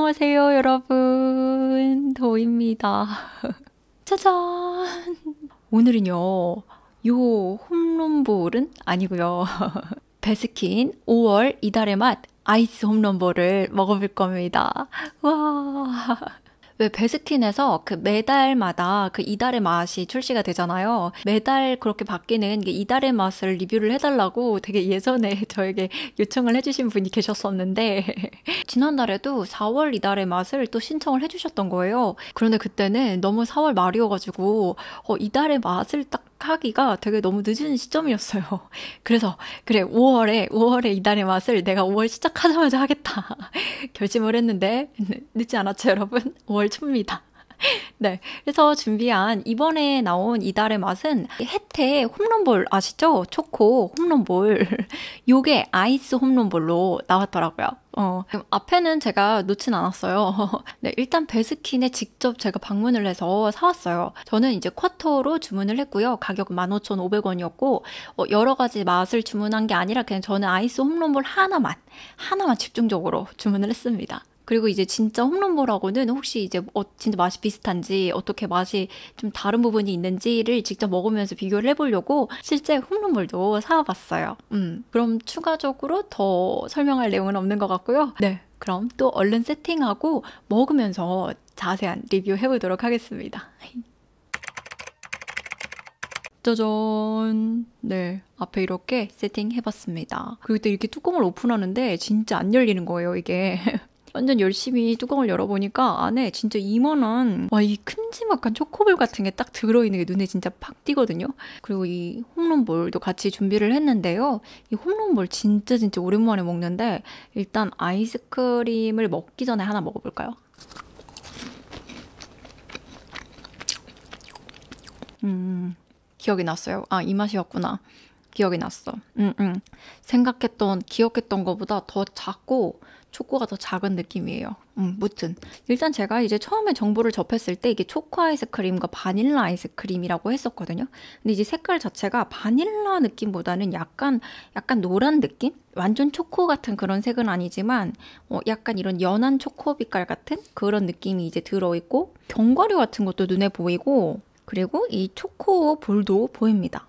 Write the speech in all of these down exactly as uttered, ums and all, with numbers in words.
안녕하세요, 여러분. 도입니다. 짜잔! 오늘은요, 요 홈런볼은 아니고요. 베스킨 오월 이달의 맛 아이스 홈런볼을 먹어볼 겁니다. 와. 왜 베스킨에서 그 매달마다 그 이달의 맛이 출시가 되잖아요. 매달 그렇게 바뀌는 이달의 맛을 리뷰를 해달라고 되게 예전에 저에게 요청을 해주신 분이 계셨었는데 지난달에도 사월 이달의 맛을 또 신청을 해주셨던 거예요. 그런데 그때는 너무 사월 말이어가지고 어, 이달의 맛을 딱 하기가 되게 너무 늦은 시점이었어요. 그래서 그래 오월에 오월에 이달의 맛을 내가 오월 시작하자마자 하겠다 결심을 했는데 늦지 않았죠, 여러분? 오월 초입니다. 네, 그래서 준비한 이번에 나온 이달의 맛은 혜태 홈런볼 아시죠? 초코 홈런볼. 요게 아이스 홈런볼로 나왔더라고요. 어, 앞에는 제가 놓진 않았어요. 네, 일단 베스킨에 직접 제가 방문을 해서 사왔어요. 저는 이제 쿼터로 주문을 했고요. 가격은 만 오천오백 원이었고 어, 여러 가지 맛을 주문한 게 아니라 그냥 저는 아이스 홈런볼 하나만 하나만 집중적으로 주문을 했습니다. 그리고 이제 진짜 홈런볼하고는 혹시 이제 어, 진짜 맛이 비슷한지 어떻게 맛이 좀 다른 부분이 있는지를 직접 먹으면서 비교를 해보려고 실제 홈런볼도 사와봤어요. 음, 그럼 추가적으로 더 설명할 내용은 없는 것 같고요. 네, 그럼 또 얼른 세팅하고 먹으면서 자세한 리뷰 해보도록 하겠습니다. 짜잔. 네, 앞에 이렇게 세팅해봤습니다. 그리고 또 이렇게 뚜껑을 오픈하는데 진짜 안 열리는 거예요, 이게. 완전 열심히 뚜껑을 열어보니까 안에 진짜 이만한 와, 이 큼지막한 초코볼 같은 게 딱 들어있는 게 눈에 진짜 팍 띄거든요. 그리고 이 홈런볼도 같이 준비를 했는데요. 이 홈런볼 진짜 진짜 오랜만에 먹는데 일단 아이스크림을 먹기 전에 하나 먹어볼까요? 음, 기억이 났어요. 아, 이 맛이었구나. 기억이 났어. 음, 음. 생각했던, 기억했던 것보다 더 작고 초코가 더 작은 느낌이에요. 음, 무튼 일단 제가 이제 처음에 정보를 접했을 때 이게 초코 아이스크림과 바닐라 아이스크림이라고 했었거든요. 근데 이제 색깔 자체가 바닐라 느낌보다는 약간 약간 노란 느낌? 완전 초코 같은 그런 색은 아니지만 어, 약간 이런 연한 초코 빛깔 같은 그런 느낌이 이제 들어있고 견과류 같은 것도 눈에 보이고 그리고 이 초코 볼도 보입니다.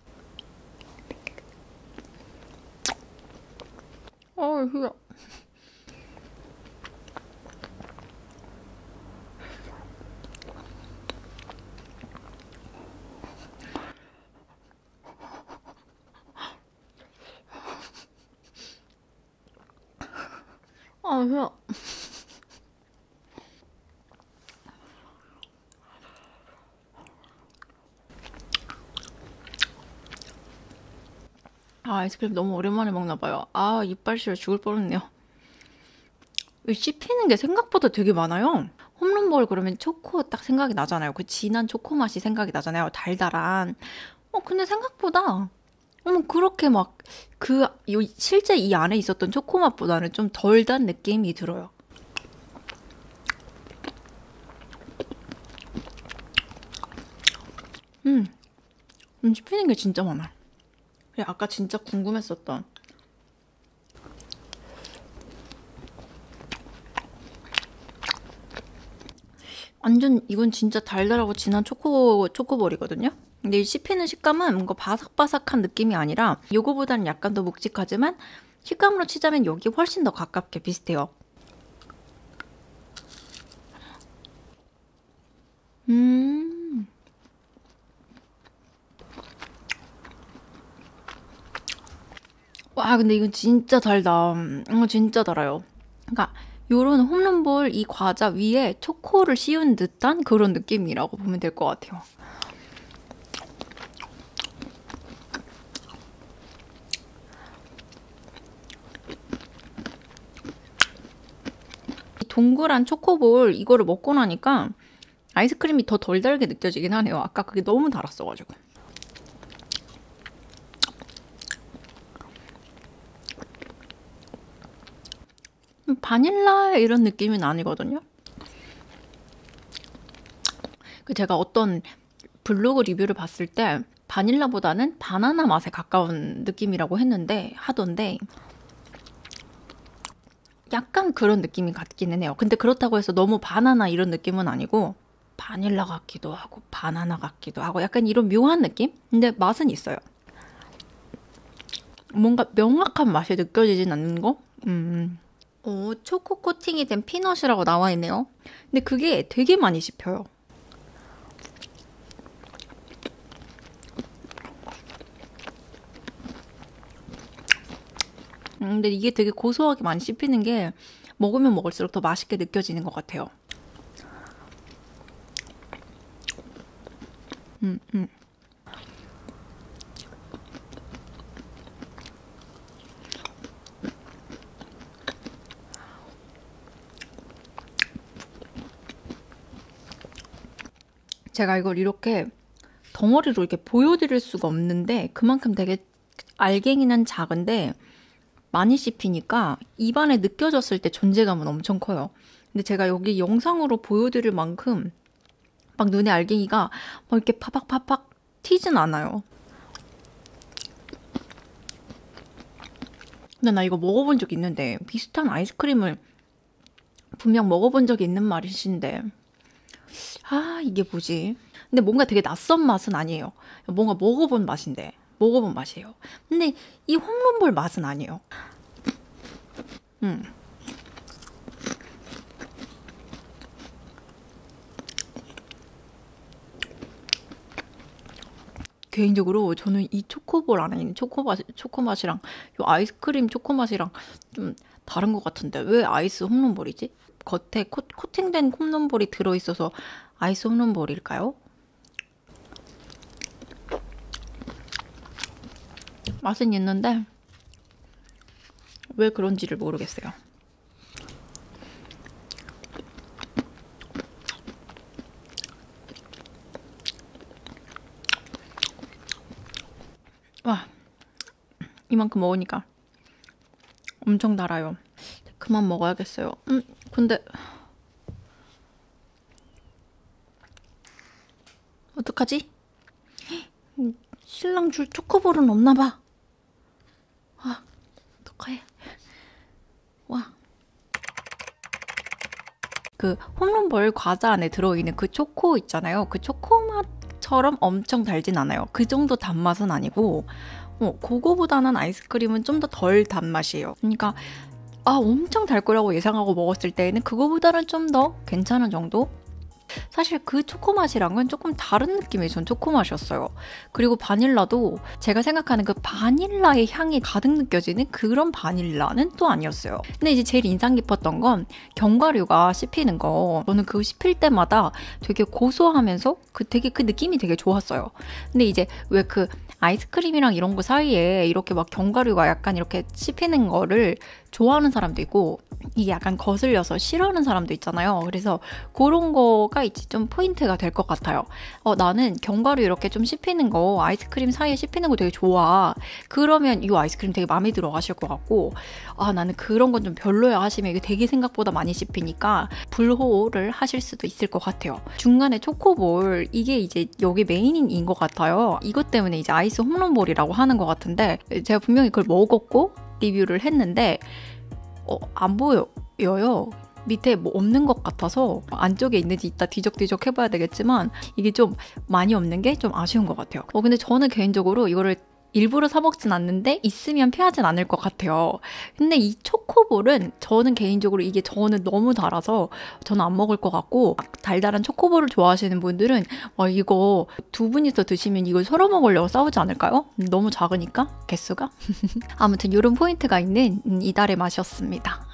어, 휴. 아, 휴. 아, 아이스크림 너무 오랜만에 먹나 봐요. 아, 이빨 시려 죽을 뻔했네요. 씹히는 게 생각보다 되게 많아요. 홈런볼 그러면 초코 딱 생각이 나잖아요. 그 진한 초코 맛이 생각이 나잖아요. 달달한. 어, 근데 생각보다 어머 그렇게 막 그 실제 이 안에 있었던 초코 맛보다는 좀 덜 단 느낌이 들어요. 음, 음 씹히는 게 진짜 많아. 그래, 아까 진짜 궁금했었던 완전 이건 진짜 달달하고 진한 초코, 초코볼이거든요? 근데 이 씹히는 식감은 뭔가 바삭바삭한 느낌이 아니라 요거보다는 약간 더 묵직하지만 식감으로 치자면 여기 훨씬 더 가깝게 비슷해요. 음. 와, 근데 이건 진짜 달다. 이거 진짜 달아요. 그러니까 요런 홈런볼 이 과자 위에 초코를 씌운 듯한 그런 느낌이라고 보면 될 것 같아요. 이 동그란 초코볼 이거를 먹고 나니까 아이스크림이 더 덜 달게 느껴지긴 하네요. 아까 그게 너무 달았어가지고. 바닐라 이런 느낌은 아니거든요. 그 제가 어떤 블로그 리뷰를 봤을 때 바닐라보다는 바나나 맛에 가까운 느낌이라고 했는데 하던데 약간 그런 느낌이 같기는 해요. 근데 그렇다고 해서 너무 바나나 이런 느낌은 아니고 바닐라 같기도 하고 바나나 같기도 하고 약간 이런 묘한 느낌? 근데 맛은 있어요. 뭔가 명확한 맛이 느껴지진 않는 거? 음. 어, 초코 코팅이 된 피넛이라고 나와 있네요. 근데 그게 되게 많이 씹혀요. 음, 근데 이게 되게 고소하게 많이 씹히는 게 먹으면 먹을수록 더 맛있게 느껴지는 것 같아요. 음, 음. 제가 이걸 이렇게 덩어리로 이렇게 보여드릴 수가 없는데 그만큼 되게 알갱이는 작은데 많이 씹히니까 입안에 느껴졌을 때 존재감은 엄청 커요. 근데 제가 여기 영상으로 보여드릴 만큼 막 눈에 알갱이가 막 이렇게 파박파박 튀진 않아요. 근데 나 이거 먹어본 적 있는데 비슷한 아이스크림을 분명 먹어본 적이 있는 맛인데 아 이게 뭐지? 근데 뭔가 되게 낯선 맛은 아니에요. 뭔가 먹어본 맛인데 먹어본 맛이에요. 근데 이 홈런볼 맛은 아니에요. 음. 개인적으로 저는 이 초코볼 안에 있는 초코맛, 초코맛이랑 이 아이스크림 초코맛이랑 좀 다른 것 같은데 왜 아이스 홈런볼이지? 겉에 코, 코팅된 홈런볼이 들어있어서 아이스 홈런볼일까요? 맛은 있는데 왜 그런지를 모르겠어요. 와, 이만큼 먹으니까 엄청 달아요. 그만 먹어야겠어요. 음, 근데 어떡하지? 신랑 줄 초코볼은 없나 봐. 아, 어떡해. 와. 그 홈런볼 과자 안에 들어있는 그 초코 있잖아요. 그 초코맛처럼 엄청 달진 않아요. 그 정도 단맛은 아니고 어, 그거보다는 아이스크림은 좀 더 덜 단맛이에요. 그러니까 아 엄청 달 거라고 예상하고 먹었을 때에는 그거보다는 좀 더 괜찮은 정도? 사실 그 초코 맛이랑은 조금 다른 느낌의 전 초코 맛이었어요. 그리고 바닐라도 제가 생각하는 그 바닐라의 향이 가득 느껴지는 그런 바닐라는 또 아니었어요. 근데 이제 제일 인상 깊었던 건 견과류가 씹히는 거. 저는 그거 씹힐 때마다 되게 고소하면서 그 되게 그 느낌이 되게 좋았어요. 근데 이제 왜 그 아이스크림이랑 이런 거 사이에 이렇게 막 견과류가 약간 이렇게 씹히는 거를 좋아하는 사람도 있고 이게 약간 거슬려서 싫어하는 사람도 있잖아요. 그래서 그런 거가 이제 좀 포인트가 될 것 같아요. 어, 나는 견과류 이렇게 좀 씹히는 거 아이스크림 사이에 씹히는 거 되게 좋아. 그러면 이 아이스크림 되게 마음에 들어 하실 것 같고 아 나는 그런 건 좀 별로야 하시면 이게 되게 생각보다 많이 씹히니까 불호를 하실 수도 있을 것 같아요. 중간에 초코볼 이게 이제 여기 메인인 것 같아요. 이것 때문에 이제 아이스 홈런볼이라고 하는 것 같은데 제가 분명히 그걸 먹었고 리뷰를 했는데 어, 안 보여요. 밑에 뭐 없는 것 같아서 안쪽에 있는지 이따 뒤적뒤적 해봐야 되겠지만 이게 좀 많이 없는 게 좀 아쉬운 것 같아요. 어, 근데 저는 개인적으로 이거를 일부러 사 먹진 않는데 있으면 피하진 않을 것 같아요. 근데 이 초코볼은 저는 개인적으로 이게 저는 너무 달아서 저는 안 먹을 것 같고 달달한 초코볼을 좋아하시는 분들은 와 이거 두 분이서 드시면 이걸 서로 먹으려고 싸우지 않을까요? 너무 작으니까 개수가. 아무튼 이런 포인트가 있는 이달의 맛이었습니다.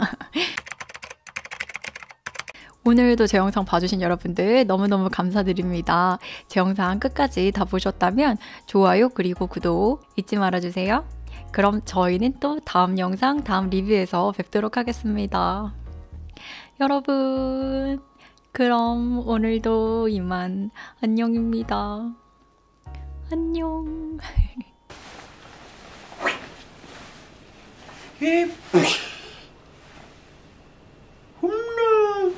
오늘도 제 영상 봐주신 여러분들 너무너무 감사드립니다. 제 영상 끝까지 다 보셨다면 좋아요 그리고 구독 잊지 말아주세요. 그럼 저희는 또 다음 영상, 다음 리뷰에서 뵙도록 하겠습니다. 여러분, 그럼 오늘도 이만 안녕입니다. 안녕. 홈런.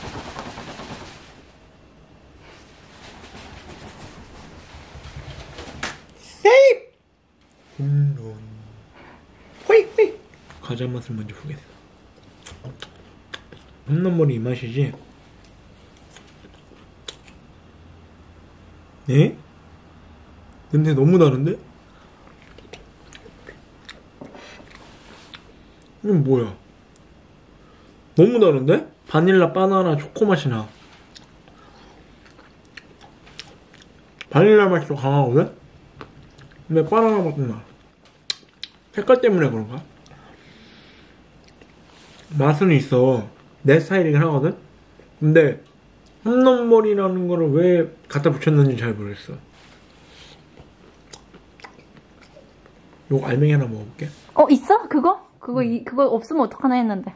세이프! 홈런. 호이 호이! 과자 맛을 먼저 보겠어. 홈런볼이 이 맛이지. 예? 냄새 너무 다른데? 이건 뭐야? 너무 다른데? 바닐라, 바나나, 초코 맛이 나. 바닐라 맛이 더 강하거든? 근데 바나나 맛도 나. 색깔 때문에 그런가? 맛은 있어. 내 스타일이긴 하거든? 근데 홈런볼이라는 거를 왜 갖다 붙였는지 잘 모르겠어. 요거 알맹이 하나 먹어볼게. 어, 있어? 그거? 그거, 이, 그거 없으면 어떡하나 했는데.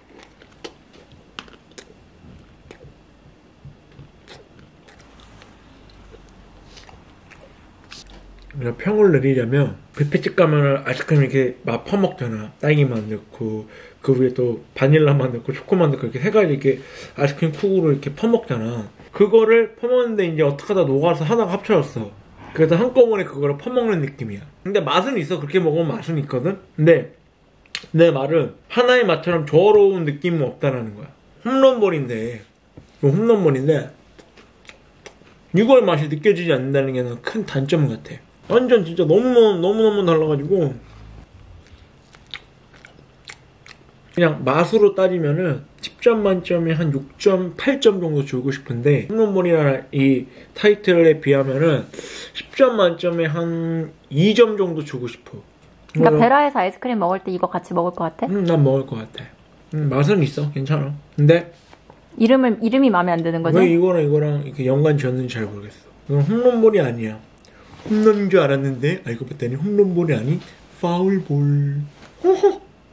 그냥 평을 내리자면 뷔페집 가면 아이스크림 이렇게 막 퍼먹잖아. 딸기만 넣고 그 위에 또 바닐라만 넣고 초코만 넣고 이렇게 세 가지 이렇게 아이스크림 쿡으로 이렇게 퍼먹잖아. 그거를 퍼먹는데 이제 어떻게 하다 녹아서 하나가 합쳐졌어. 그래서 한꺼번에 그거를 퍼먹는 느낌이야. 근데 맛은 있어. 그렇게 먹으면 맛은 있거든. 근데 내 말은 하나의 맛처럼 조화로운 느낌은 없다라는 거야. 홈런볼인데 이거 홈런볼인데 이거의 맛이 느껴지지 않는다는 게 큰 단점 같아. 완전 진짜 너무너무 너무너무 달라가지고 그냥 맛으로 따지면은 십 점 만점에 한 육 점 팔 점 정도 주고 싶은데 홈런볼이나 이 타이틀에 비하면은 십 점 만점에 한 이 점 정도 주고 싶어. 그러니까 베라에서 아이스크림 먹을 때 이거 같이 먹을 것 같아? 응, 난 먹을 것 같아. 응, 맛은 있어. 괜찮아. 근데 이름을, 이름이 마음에 안 드는 거지? 왜 이거랑 이거랑 이렇게 연관 지었는지 잘 모르겠어. 이건 홈런볼이 아니야. 홈런인 줄 알았는데 알고 봤더니 홈런볼이 아닌 파울볼. 호호.